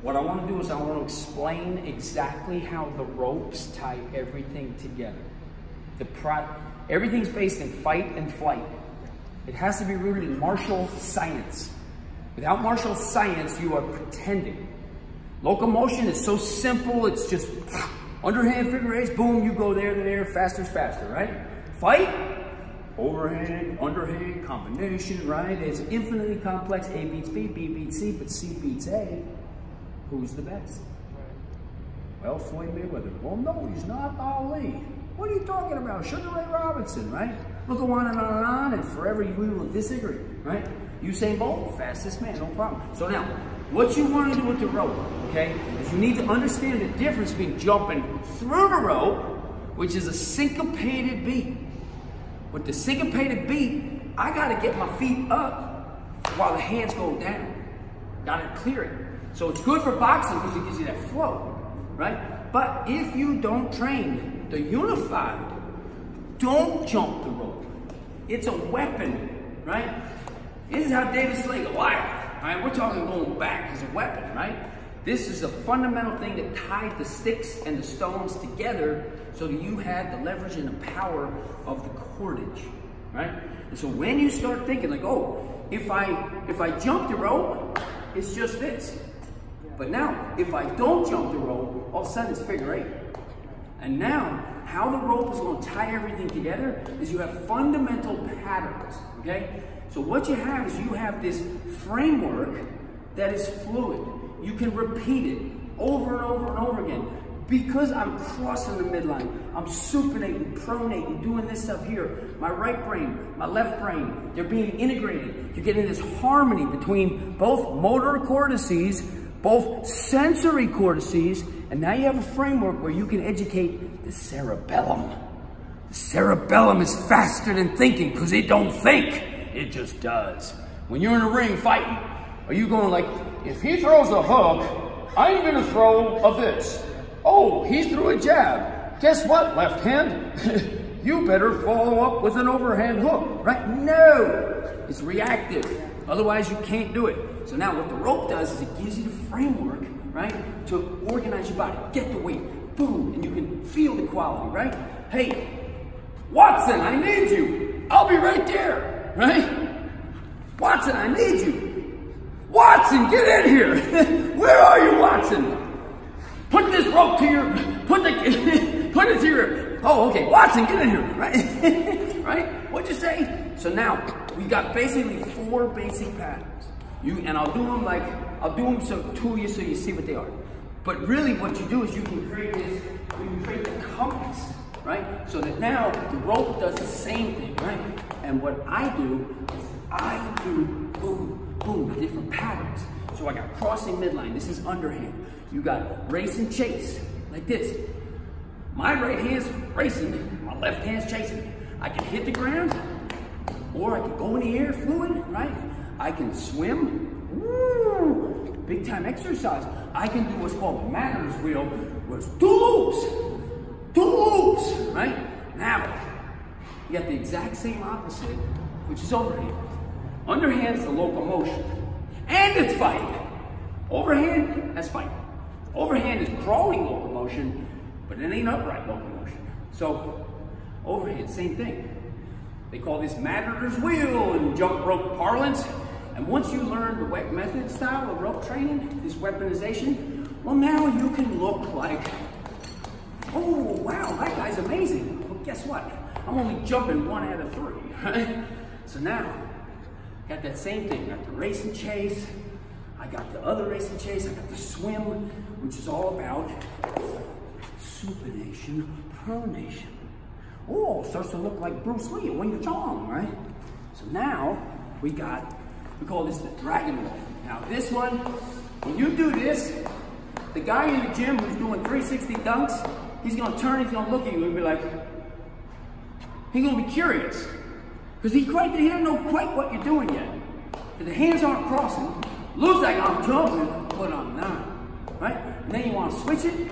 what I want to do is I want to explain exactly how the ropes tie everything together. Everything's based in fight and flight. It has to be rooted in martial science. Without martial science, you are pretending. Locomotion is so simple, it's just underhand figure eights, boom, you go there to there, faster is faster, right? Fight, overhand, underhand, combination, right? It's infinitely complex. A beats B, B beats C, but C beats A. Who's the best? Well, Floyd Mayweather. Well, no, he's not Ali. What are you talking about? Sugar Ray Robinson, right? We'll go on and on, and forever we will disagree, right? Usain Bolt, fastest man, no problem. So now, what you want to do with the rope, okay, is you need to understand the difference between jumping through the rope, which is a syncopated beat. With the syncopated beat, I got to get my feet up while the hands go down. Got to clear it. So it's good for boxing because it gives you that flow, right? But if you don't train the unified, don't jump the rope. It's a weapon, right? This is how David slayed Goliath. All right, we're talking going back as a weapon, right? This is a fundamental thing that tied the sticks and the stones together so that you had the leverage and the power of the cordage, right? And so when you start thinking like, oh, if I jump the rope, it's just this. But now, if I don't jump the rope, all of a sudden it's figure eight. And now, how the rope is going to tie everything together is you have fundamental patterns, okay? So what you have is you have this framework that is fluid. You can repeat it over and over and over again. Because I'm crossing the midline, I'm supinating, pronating, doing this stuff here. My right brain, my left brain, they're being integrated. You're getting this harmony between both motor cortices, both sensory cortices, and now you have a framework where you can educate the cerebellum. The cerebellum is faster than thinking because it don't think, it just does. When you're in a ring fighting, are you going like, if he throws a hook, I'm gonna throw a this. Oh, he threw a jab. Guess what, left hand? You better follow up with an overhand hook, right? No, it's reactive. Otherwise, you can't do it. So now what the rope does is it gives you the framework, right, to organize your body, get the weight, boom, and you can feel the quality, right? Hey, Watson, I need you. I'll be right there, right? Watson, I need you. Watson, get in here. Where are you, Watson? Put this rope to your, put it to your, oh, okay, Watson, get in here, right? Right? What'd you say? So now, we got basically 4 basic patterns. And I'll do them so to you so you see what they are. But really what you do is you can create this, you can create the compass, right? So that now the rope does the same thing, right? And what I do is I do boom, boom, different patterns. So I got crossing midline, this is underhand. You got race and chase, like this. My right hand's racing, my left hand's chasing. I can hit the ground, or I can go in the air fluid, right? I can swim, woo, big time exercise. I can do what's called the Matter's wheel, where it's two loops, right? Now, you got the exact same opposite, which is overhand. Underhand's the locomotion, and it's fight. Overhand, that's fight. Overhand is crawling locomotion, but it ain't upright locomotion. So, overhand, same thing. They call this Matter's wheel in jump rope parlance. And once you learn the Weck method style of rope training, this weaponization, well, now you can look like, oh, wow, that guy's amazing. Well, guess what? I'm only jumping 1 out of 3, right? So now, got that same thing. Got the race and chase. I got the other race and chase. I got the swim, which is all about supination, pronation. Oh, it starts to look like Bruce Lee at Wing Chun, right? So now we call this the dragon roll. Now this one, when you do this, the guy in the gym who's doing 360 dunks, he's gonna turn, he's gonna look at you and be like, he's gonna be curious. Because he doesn't know quite what you're doing yet. If the hands aren't crossing, looks like I'm jumping, but I'm not, right? And then you wanna switch it,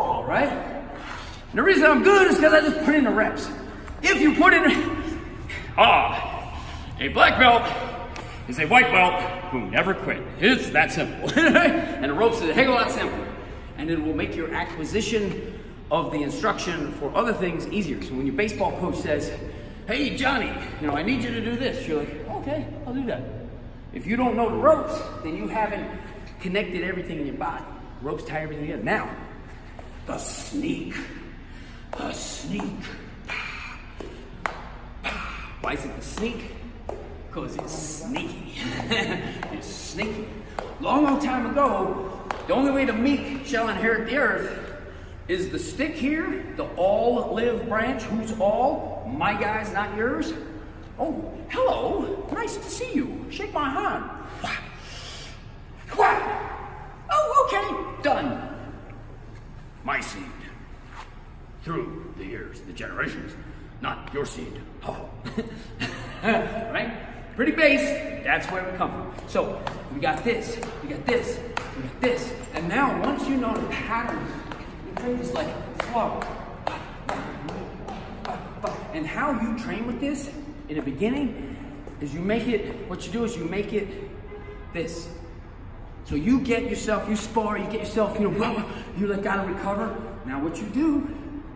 right? And the reason I'm good is because I just put in the reps. If you put in, A black belt is a white belt who never quit. It's that simple. And the ropes is a heck of a lot simpler. And it will make your acquisition of the instruction for other things easier. So when your baseball coach says, hey, Johnny, you know, I need you to do this, you're like, okay, I'll do that. If you don't know the ropes, then you haven't connected everything in your body. Ropes tie everything together. Now, the sneak. The sneak. Why is it the sneak? Because it's sneaky. It's sneaky. Long time ago, the only way the meek shall inherit the earth is the stick here, the all-live branch. Who's all? My guys, not yours. Oh, hello. Nice to see you. Shake my hand. Oh, okay. Done. My seed. Through the years, the generations. Not your seed. Oh. Right? Pretty base. That's where we come from. So, we got this. We got this. We got this. And now, once you know the patterns, you train this like flow. And how you train with this in the beginning is you make it, what you do is you make it this. So you get yourself, you spar, you get yourself, you know, you like gotta recover. Now what you do,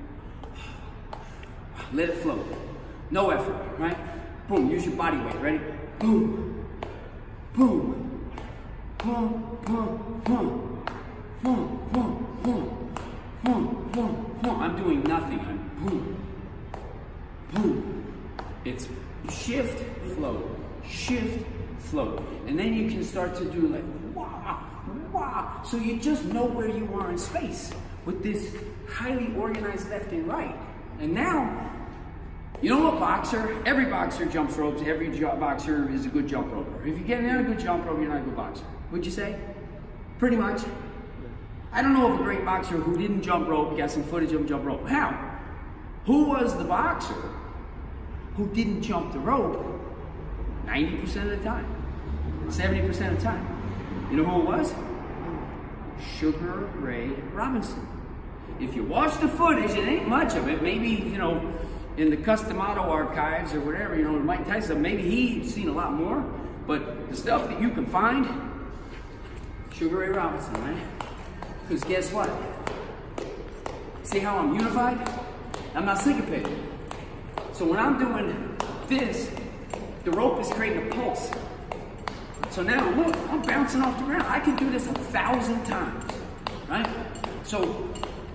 let it flow. No effort, right? Boom, use your body weight, ready? Boom, boom, boom, boom, boom, boom, boom, boom, boom, boom, boom. I'm doing nothing, I'm boom, boom. It's shift, flow, shift, flow. And then you can start to do like, wah, wah. So you just know where you are in space with this highly organized left and right. And now, you know what boxer? Every boxer jumps ropes. Every boxer is a good jump roper. If you get not a good jump rope, you're not a good boxer. Would you say? Pretty much. I don't know of a great boxer who didn't jump rope. Got some footage of him jump rope. How? Who was the boxer who didn't jump the rope 90% of the time? 70% of the time. You know who it was? Sugar Ray Robinson. If you watch the footage, it ain't much of it. Maybe, you know, in the Custom Auto archives or whatever, you know, Mike Tyson, maybe he's seen a lot more. But the stuff that you can find, Sugar Ray Robinson, right? Because guess what? See how I'm unified? I'm not syncopated. So when I'm doing this, the rope is creating a pulse. So now, look, I'm bouncing off the ground. I can do this 1,000 times, right? So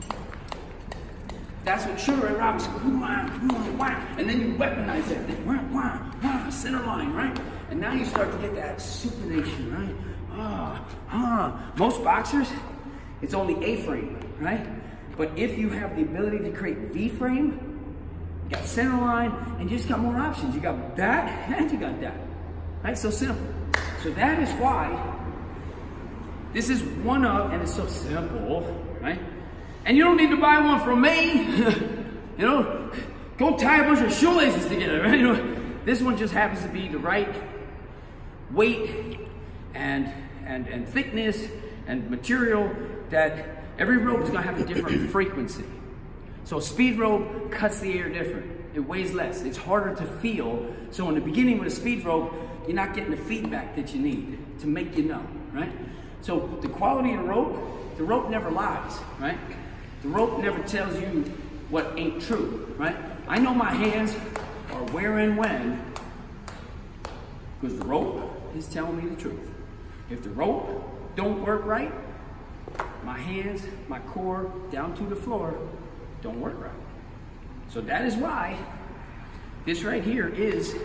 that's what Sugar Ray Robinson, and then you weaponize that, center line, right? And now you start to get that supination, right? Most boxers, it's only A-frame, right? But if you have the ability to create V-frame, you got center line, and you just got more options. You got that, and you got that, right? So simple. So that is why this is one of, and it's so simple, right? And you don't need to buy one from me. You know, go tie a bunch of shoelaces together, right? You know, this one just happens to be the right weight and thickness and material that every rope is gonna have a different frequency. So a speed rope cuts the air different. It weighs less. It's harder to feel. So in the beginning with a speed rope, you're not getting the feedback that you need to make you know, right? So the quality of the rope never lies, right? The rope never tells you what ain't true, right? I know my hands are where and when because the rope is telling me the truth. If the rope don't work right, my hands, my core, down to the floor, don't work right. So that is why this right here is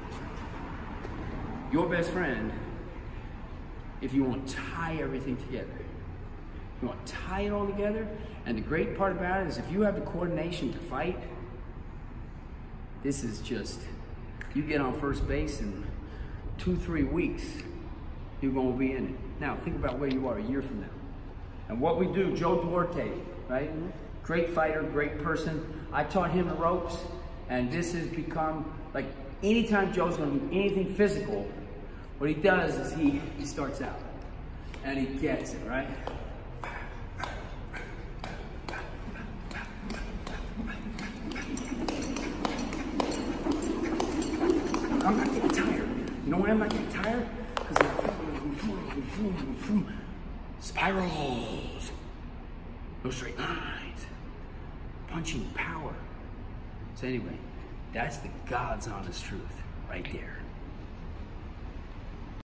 your best friend if you want to tie everything together. You want to tie it all together, and the great part about it is if you have the coordination to fight, this is just, you get on first base in 2-3 weeks, you're going to be in it. Now, think about where you are a year from now. And what we do, Joe Duarte, right? Great fighter, great person. I taught him the ropes, and this has become, like, anytime Joe's going to do anything physical, what he does is he starts out, and he gets it, right? I'm not getting tired. You know why I'm not getting tired? Because spirals. No straight lines. Punching power. So anyway, that's the God's honest truth right there.